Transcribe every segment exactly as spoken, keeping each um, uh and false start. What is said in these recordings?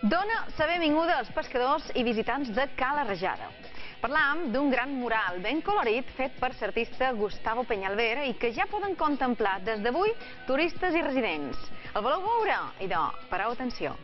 Dóna la benvinguda als pescadors i visitants de Cala Rajada. Parlàvem d'un gran mural ben colorit fet per l'artista Gustavo Peñalver i que ja poden contemplar des d'avui turistes i residents. El voleu veure? Idò, pareu atenció.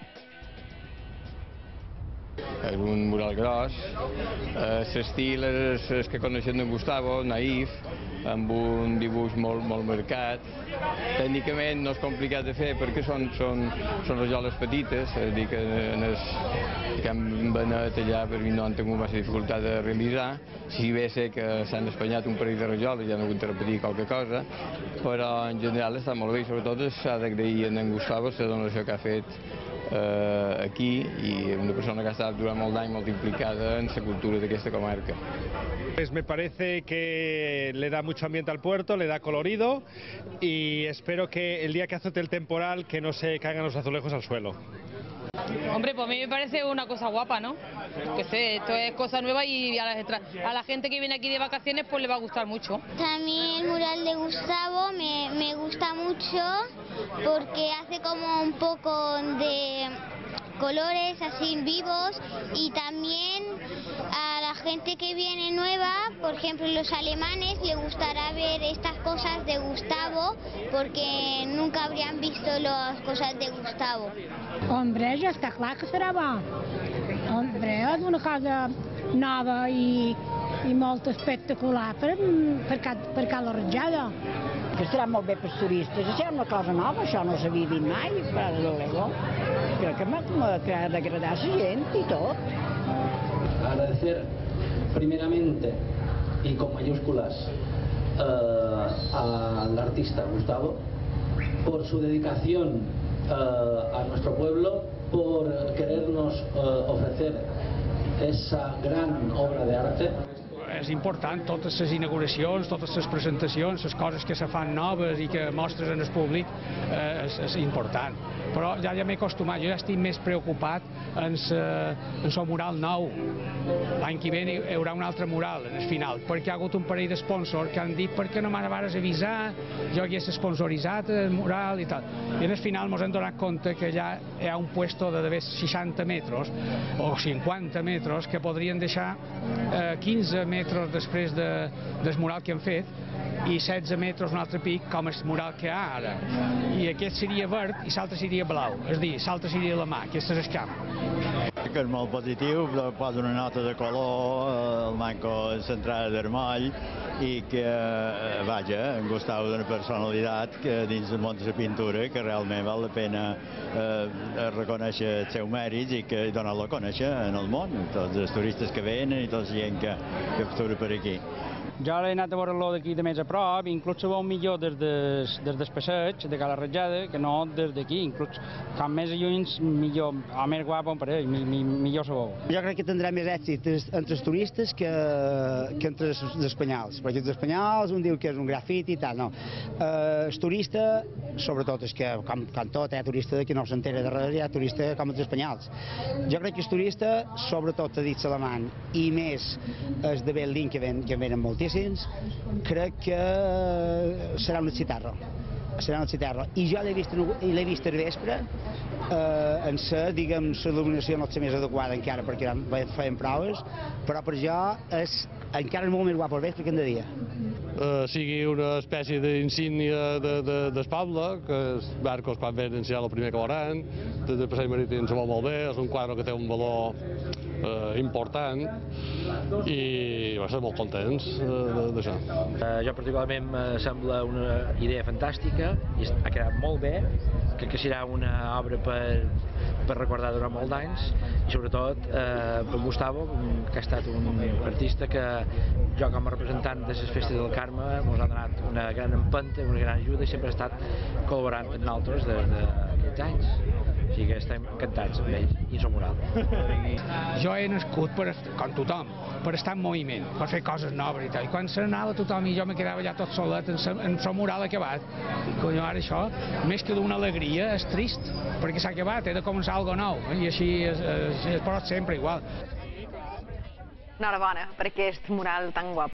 És un mural gros, l'estil és el que coneixem d'en Gustavo, naïf, amb un dibuix molt, molt marcat. Tècnicament no és complicat de fer perquè són, són, són rajoles petites, és a dir que en el camp Benet allà per mi no han tingut massa dificultat de realitzar. Si bé sé que s'han espanyat un parell de rajoles i han hagut de repetir qualque cosa, però en general està molt bé i sobretot s'ha d'agrair a en Gustavo la donació que ha fet aquí i una persona que ha estat durant molt d'any molt implicada en la cultura d'aquesta comarca. Pues me parece que le da mucho ambiente al puerto, le da colorido y espero que el día que azote el temporal que no se caigan los azulejos al suelo. Hombre, pues a mí me parece una cosa guapa, ¿no? Que sé, esto es cosa nueva y a la, a la gente que viene aquí de vacaciones pues le va a gustar mucho. También el mural de Gustavo me, me gusta mucho porque hace como un poco de colores así vivos y también a la gente que viene nueva, por ejemplo los alemanes, le gustará ver estas cosas de Gustavo porque nunca habrían visto las cosas de Gustavo. Hombre, ja està clar que serà bo. Hombre, és una cosa nova i, i molt espectacular per, per, per Cala Rajada. Que serà molt bé pels turistes, això és una cosa nova, això no s'havia dit mai, per l'Ego. Crec que m'ha d'agradar la gent i tot. Agradecer primeramente y con mayúsculas eh, al artista Gustavo por su dedicación eh, a nuestro pueblo, por querernos eh, ofrecer esa gran obra de arte. És important, totes les inauguracions, totes les presentacions, les coses que se fan noves i que mostres en el públic, eh, és, és important. Però ja, ja m'he acostumat, jo ja estic més preocupat en el mural nou. L'any que ve hi haurà un altre mural en el final, perquè hi ha hagut un parell d'esponsors que han dit per què no m'anaves a avisar, jo hagués esponsoritzat el mural i tal. I en el final ens hem donat compte que ja hi ha un puesto de d'haver seixanta metres o cinquanta metres que podrien deixar eh, quinze metres després de, del mural que han fet i setze metres un altre pic com el mural que hi ha ara. I aquest seria verd i l'altre seria blau, és a dir, l'altre seria la mà, aquest és el camp. Que és molt positiu, posa una nota de color, el manco centrada d'armoll i que, vaja, en Gustavo d'una personalitat que dins del món de la pintura que realment val la pena eh, reconèixer els seus mèrits i que donar-lo a conèixer en el món, tots els turistes que venen i tota la gent que, que captura per aquí. Jo he anat a veure-lo d'aquí de més a prop, inclús se veu millor des, des, des del passeig de Cala Rajada que no des d'aquí, inclús com més lluny millor, o més guapo per ell, millor se veu. Jo crec que tindrà més èxit entre els turistes que, que entre els espanyols, perquè els espanyols un diu que és un grafiti i tal, no. Eh, el turista, sobretot és que com, com tot, hi ha turista que no s'entera de res, hi ha turista com els espanyols. Jo crec que el turista, sobretot a dit alemany i més els de Berlín que ven, que venen moltíssim, crec que serà un citarro, serà un citarro. I jo l'he vist, l'he vist al vespre, eh, en sa, diguem, l'il·luminació no és més adequada encara perquè feien proves, però per jo és encara molt més guapo al vespre que en de dia. Uh, sigui una espècie d'insígnia de, de, del poble, que els barcos quan venen ja el primer que veuran, des del passeig marítim se veu molt bé, és un quadre que té un valor uh, important i va ser molt contents uh, d'això. Uh, jo particularment me sembla una idea fantàstica i ha quedat molt bé, crec que serà una obra per, per recordar durant molts anys i sobretot eh, per Gustavo, que ha estat un artista que jo com a representant de les festes del Carme ens ha donat una gran empenta, una gran ajuda i sempre ha estat col·laborant amb nosaltres des d'aquests anys. O sigui que estem encantats amb ell i el seu mural. Jo he nascut, per, com tothom, per estar en moviment, per fer coses noves i tal. I quan se n'anava tothom i jo me quedava ja tot solet en el mural acabat. I conyo, ara això, més que d'una alegria, és trist, perquè s'ha acabat, he de començar alguna cosa nou, i així es, es, es pot sempre igual. Enhorabona per aquest mural tan guapo.